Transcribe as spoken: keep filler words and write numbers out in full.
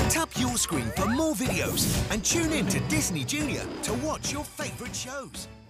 Tap your screen for more videos and tune in to Disney Junior to watch your favourite shows.